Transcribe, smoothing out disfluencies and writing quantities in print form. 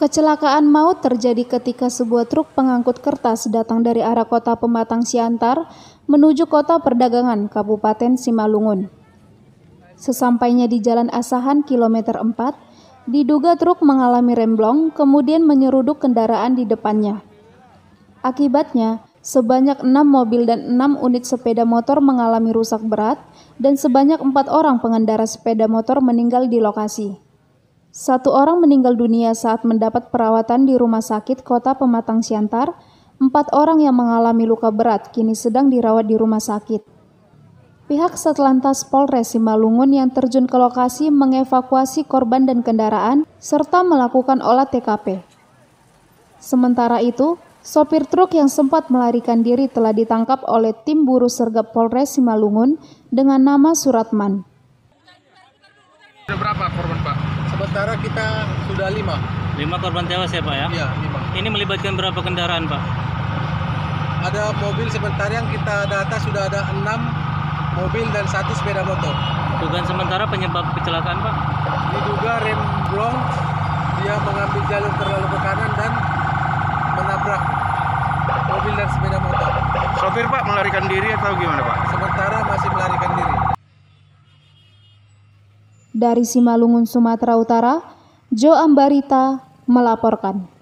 Kecelakaan maut terjadi ketika sebuah truk pengangkut kertas datang dari arah kota Pematang Siantar menuju kota perdagangan Kabupaten Simalungun. Sesampainya di Jalan Asahan kilometer 4, diduga truk mengalami remblong kemudian menyeruduk kendaraan di depannya. Akibatnya, sebanyak 6 mobil dan 6 unit sepeda motor mengalami rusak berat dan sebanyak 4 orang pengendara sepeda motor meninggal di lokasi. 1 orang meninggal dunia saat mendapat perawatan di Rumah Sakit Kota Pematang Siantar. 4 orang yang mengalami luka berat kini sedang dirawat di rumah sakit. Pihak Satlantas Polres Simalungun yang terjun ke lokasi mengevakuasi korban dan kendaraan serta melakukan olah TKP. Sementara itu, sopir truk yang sempat melarikan diri telah ditangkap oleh tim buru sergap Polres Simalungun dengan nama Suratman. Ada berapa korban, Pak? Sementara kita sudah 5. 5 korban tewas ya, Pak ya? Iya, 5. Ini melibatkan berapa kendaraan, Pak? Ada mobil sementara yang kita data sudah ada 6 mobil dan 1 sepeda motor. Dugaan sementara penyebab kecelakaan, Pak? Diduga remblong, dia mengambil jalur terlalu ke kanan dan menabrak mobil dan sepeda motor. Sopir, Pak, melarikan diri atau gimana, Pak? Sementara masih melarikan diri. Dari Simalungun, Sumatera Utara, Jo Ambarita melaporkan.